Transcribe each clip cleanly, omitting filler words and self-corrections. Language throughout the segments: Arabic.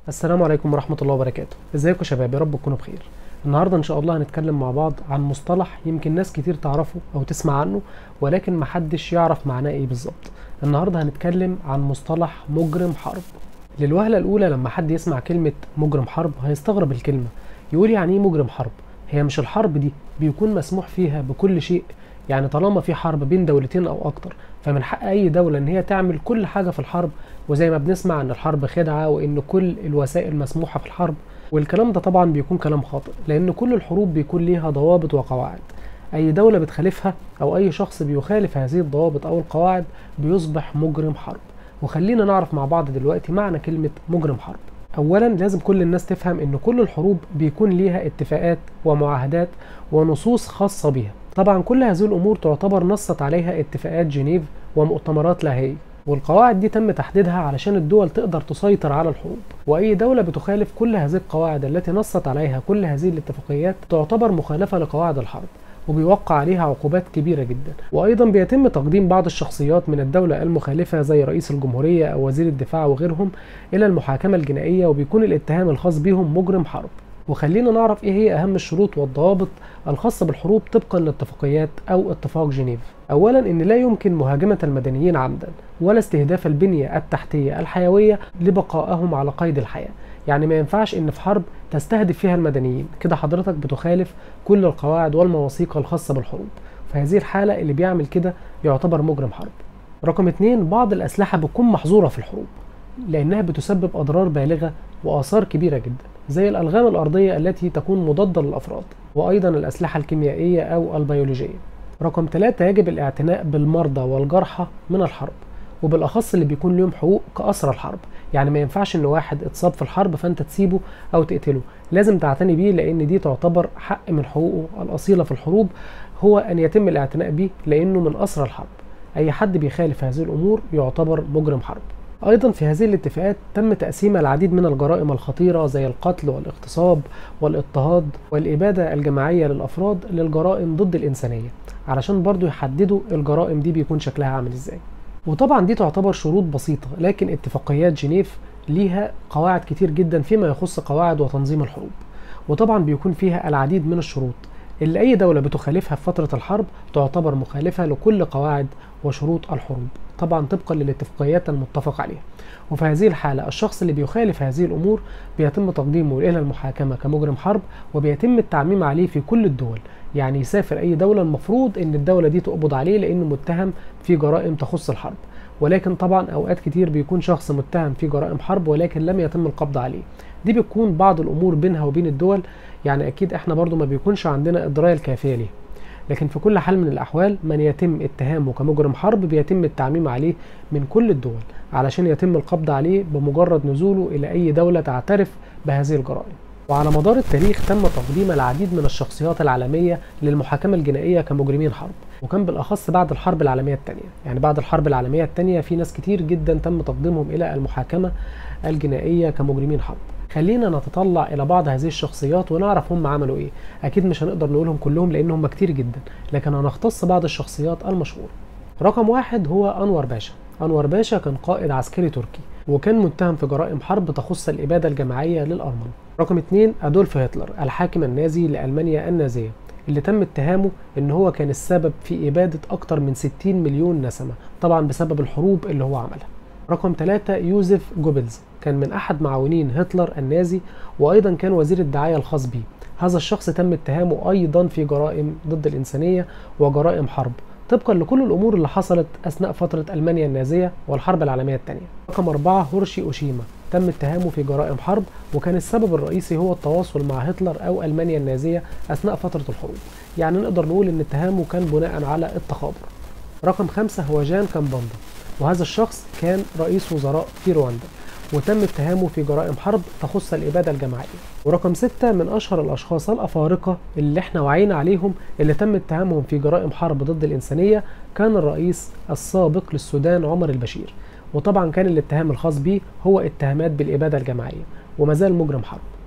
السلام عليكم ورحمة الله وبركاته. ازيكم يا شباب؟ يا رب تكونوا بخير. النهاردة ان شاء الله هنتكلم مع بعض عن مصطلح يمكن ناس كتير تعرفه او تسمع عنه، ولكن محدش يعرف معناه ايه بالظبط. النهاردة هنتكلم عن مصطلح مجرم حرب. للوهلة الاولى لما حد يسمع كلمة مجرم حرب هيستغرب الكلمة، يقول يعني ايه مجرم حرب؟ هي مش الحرب دي بيكون مسموح فيها بكل شيء؟ يعني طالما في حرب بين دولتين او اكتر فمن حق اي دولة ان هي تعمل كل حاجة في الحرب، وزي ما بنسمع ان الحرب خدعة وان كل الوسائل مسموحة في الحرب. والكلام ده طبعا بيكون كلام خاطئ، لان كل الحروب بيكون ليها ضوابط وقواعد. اي دولة بتخالفها او اي شخص بيخالف هذه الضوابط او القواعد بيصبح مجرم حرب. وخلينا نعرف مع بعض دلوقتي معنى كلمة مجرم حرب. اولا لازم كل الناس تفهم ان كل الحروب بيكون ليها اتفاقات ومعاهدات ونصوص خاصة بيها. طبعا كل هذه الامور تعتبر نصت عليها اتفاقات جنيف ومؤتمرات لاهاي، والقواعد دي تم تحديدها علشان الدول تقدر تسيطر على الحروب. واي دولة بتخالف كل هذه القواعد التي نصت عليها كل هذه الاتفاقيات تعتبر مخالفة لقواعد الحرب، وبيوقع عليها عقوبات كبيرة جدا. وايضا بيتم تقديم بعض الشخصيات من الدولة المخالفة زي رئيس الجمهورية او وزير الدفاع وغيرهم الى المحاكمة الجنائية، وبيكون الاتهام الخاص بهم مجرم حرب. وخلينا نعرف ايه هي اهم الشروط والضوابط الخاصة بالحروب طبقا لاتفاقيات او اتفاق جنيف. اولا ان لا يمكن مهاجمة المدنيين عمدا ولا استهداف البنية التحتية الحيوية لبقائهم على قيد الحياة. يعني ما ينفعش ان في حرب تستهدف فيها المدنيين، كده حضرتك بتخالف كل القواعد والمواثيق الخاصة بالحروب. في هذه الحالة اللي بيعمل كده يعتبر مجرم حرب. رقم 2، بعض الأسلحة بتكون محظورة في الحروب لأنها بتسبب أضرار بالغة وآثار كبيرة جدا، زي الألغام الأرضية التي تكون مضادة للأفراد، وأيضا الأسلحة الكيميائية أو البيولوجية. رقم 3، يجب الاعتناء بالمرضى والجرحى من الحرب، وبالأخص اللي بيكون لهم حقوق كأسرى الحرب. يعني ما ينفعش إن واحد اتصاب في الحرب فأنت تسيبه أو تقتله، لازم تعتني بيه، لأن دي تعتبر حق من حقوقه الأصيلة في الحروب، هو أن يتم الاعتناء به لأنه من أسرى الحرب. أي حد بيخالف هذه الأمور يعتبر مجرم حرب. أيضا في هذه الاتفاقات تم تقسيم العديد من الجرائم الخطيرة زي القتل والاغتصاب والاضطهاد والإبادة الجماعية للأفراد للجرائم ضد الإنسانية، علشان برضو يحددوا الجرائم دي بيكون شكلها عامل إزاي. وطبعا دي تعتبر شروط بسيطة، لكن اتفاقيات جنيف ليها قواعد كتير جدا فيما يخص قواعد وتنظيم الحروب، وطبعا بيكون فيها العديد من الشروط اللي أي دولة بتخالفها في فترة الحرب تعتبر مخالفة لكل قواعد وشروط الحروب، طبعا طبقا للاتفاقيات المتفق عليها. وفي هذه الحالة الشخص اللي بيخالف هذه الأمور بيتم تقديمه إلى المحاكمة كمجرم حرب، وبيتم التعميم عليه في كل الدول. يعني يسافر أي دولة المفروض إن الدولة دي تقبض عليه لأنه متهم في جرائم تخص الحرب. ولكن طبعا أوقات كتير بيكون شخص متهم في جرائم حرب ولكن لم يتم القبض عليه. دي بتكون بعض الأمور بينها وبين الدول، يعني أكيد إحنا برضو ما بيكونش عندنا الدراية الكافية ليه. لكن في كل حال من الأحوال من يتم اتهامه كمجرم حرب بيتم التعميم عليه من كل الدول علشان يتم القبض عليه بمجرد نزوله إلى أي دولة تعترف بهذه الجرائم. وعلى مدار التاريخ تم تقديم العديد من الشخصيات العالمية للمحاكمة الجنائية كمجرمين حرب، وكان بالأخص بعد الحرب العالمية الثانية. يعني بعد الحرب العالمية الثانية في ناس كتير جدا تم تقديمهم إلى المحاكمة الجنائية كمجرمين حرب. خلينا نتطلع إلى بعض هذه الشخصيات ونعرف هم عملوا إيه. أكيد مش هنقدر نقولهم كلهم لأن هم كتير جدا، لكن هنختص بعض الشخصيات المشهورة. رقم 1 هو أنور باشا. أنور باشا كان قائد عسكري تركي، وكان متهم في جرائم حرب تخص الإبادة الجماعية للأرمن. رقم 2 أدولف هتلر، الحاكم النازي لألمانيا النازية، اللي تم اتهامه ان هو كان السبب في إبادة أكتر من 60 مليون نسمة، طبعا بسبب الحروب اللي هو عملها. رقم 3 يوزيف جوبلز، كان من أحد معاونين هتلر النازي، وأيضا كان وزير الدعاية الخاص به. هذا الشخص تم اتهامه أيضا في جرائم ضد الإنسانية وجرائم حرب طبقا لكل الأمور اللي حصلت أثناء فترة ألمانيا النازية والحرب العالمية الثانية. رقم 4 هورشي أوشيما، تم اتهامه في جرائم حرب، وكان السبب الرئيسي هو التواصل مع هتلر أو ألمانيا النازية أثناء فترة الحروب. يعني نقدر نقول إن اتهامه كان بناء على التخابر. رقم 5 هو جان كامباندا، وهذا الشخص كان رئيس وزراء في رواندا، وتم اتهامه في جرائم حرب تخص الإبادة الجماعية. ورقم 6 من أشهر الأشخاص الأفارقة اللي احنا وعينا عليهم اللي تم اتهامهم في جرائم حرب ضد الإنسانية كان الرئيس السابق للسودان عمر البشير، وطبعا كان الاتهام الخاص به هو اتهامات بالإبادة الجماعية، ومازال مجرم حرب.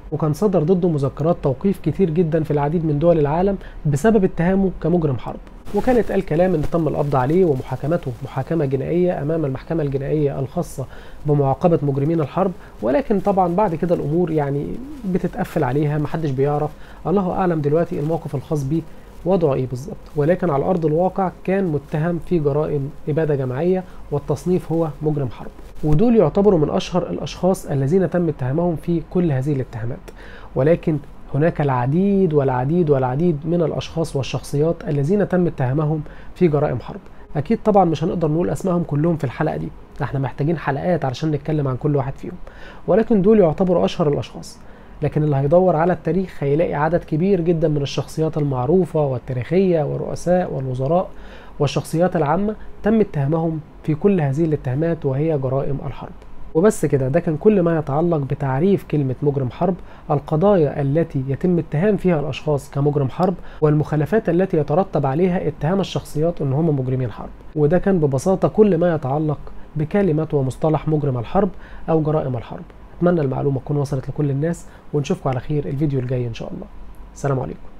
وكان صدر ضده مذكرات توقيف كتير جدا في العديد من دول العالم بسبب اتهامه كمجرم حرب. وكان اتقال كلام ان تم القبض عليه ومحاكمته محاكمة جنائية امام المحكمة الجنائية الخاصة بمعاقبة مجرمين الحرب، ولكن طبعا بعد كده الامور يعني بتتقفل عليها، محدش بيعرف، الله اعلم دلوقتي الموقف الخاص بيه وضعه ايه بالظبط. ولكن على ارض الواقع كان متهم في جرائم ابادة جماعية، والتصنيف هو مجرم حرب. ودول يعتبروا من اشهر الاشخاص الذين تم اتهامهم في كل هذه الاتهامات. ولكن هناك العديد والعديد والعديد من الأشخاص والشخصيات الذين تم اتهامهم في جرائم حرب. أكيد طبعا مش هنقدر نقول أسمائهم كلهم في الحلقة دي، احنا محتاجين حلقات علشان نتكلم عن كل واحد فيهم، ولكن دول يعتبروا أشهر الأشخاص. لكن اللي هيدور على التاريخ هيلاقي عدد كبير جدا من الشخصيات المعروفة والتاريخية والرؤساء والوزراء والشخصيات العامة تم اتهامهم في كل هذه الاتهامات وهي جرائم الحرب. وبس كده، ده كان كل ما يتعلق بتعريف كلمة مجرم حرب، القضايا التي يتم اتهام فيها الأشخاص كمجرم حرب، والمخالفات التي يترتب عليها اتهام الشخصيات أن هم مجرمين حرب. وده كان ببساطة كل ما يتعلق بكلمة ومصطلح مجرم الحرب أو جرائم الحرب. أتمنى المعلومة تكون وصلت لكل الناس، ونشوفكم على خير الفيديو الجاي إن شاء الله. السلام عليكم.